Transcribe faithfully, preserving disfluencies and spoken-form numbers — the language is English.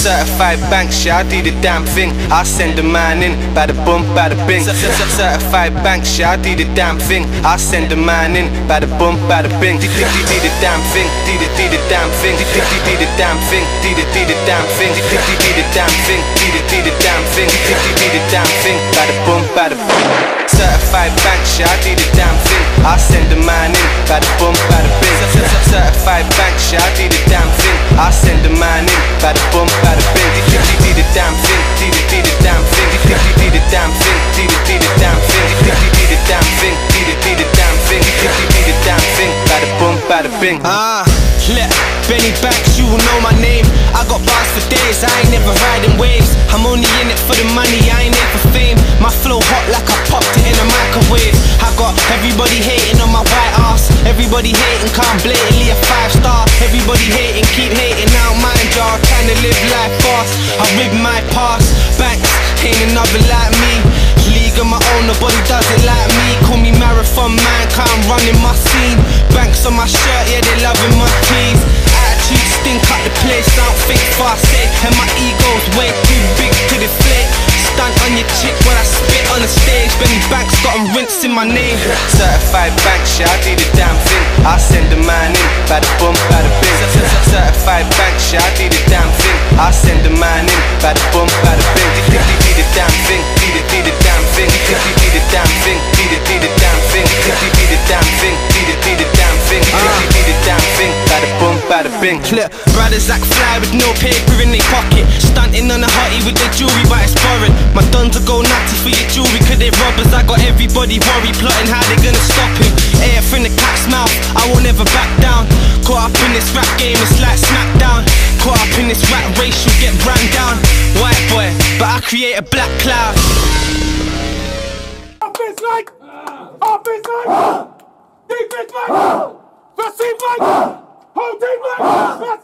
Certified bank shit, I do the damn thing. I send a man in, bada boom, bada bing. Certified bank shit, I do the damn thing. I send a man in, bada boom, bada bing. Do the damn thing, do the do the damn thing, do the damn thing, do the do the damn thing, do the damn thing, do the do the damn thing, do the damn thing, bada boom, bada bing. Certified bank shit, I do the damn thing. I send a man in, bada boom, bada bing. Certified bank shit, I do the damn thing. I send a man in, bada boom, bada bing. Do the damn thing, do the do the damn thing, do the damn thing, do the do the damn thing, do the damn thing, do the do the damn thing, do the damn thing, bada boom, bada bing. Ah, yeah, Benny Banks, you will know my name. I got bars for days, I ain't never riding waves. I'm only in it for the money, I ain't in for fame. My flow hot like I popped it in a microwave. I got everybody hating on my white ass. Everybody hating, can't blatantly a five star. Everybody hating, keep hating, I don't mind y'all. Trying to live life fast, I rip my past. Banks, ain't another like me. League of my own, nobody does it like me. Call me marathon man, cause I'm running my scene. Banks on my shirt, yeah, they loving my tees. Attitude stink up the place, I don't think fast, eh? And my ego's way too big to deflate. Stunt on your chick when I spit on the stage. Benny Banks got 'em rinsing my name. Certified bank shit, I do the damn thing. I send a man in, bada boom, bada bing. Certified bank shit, I do the damn thing. I send a man in, bada boom, bada bing. Do the damn thing, do the do the damn thing, do the damn thing, do the do the damn thing, do the damn thing, do the do the damn thing, do the damn thing, bada boom, bada bing. Look, brothers act fly with no paper in their pocket. Stunting on a hottie with their jewelry, but it's foreign. My dons will go nutty for your jewelry, cause they robbers. I got everybody worried, plotting how they gonna stop him. Air from the cat's mouth, I won't ever back down. Caught up in this rap game, it's like Smackdown. Caught up in this rap race, you'll get ran down. White boy, but I create a black cloud. Offense like, offense like, defense like, receive like, hold team like,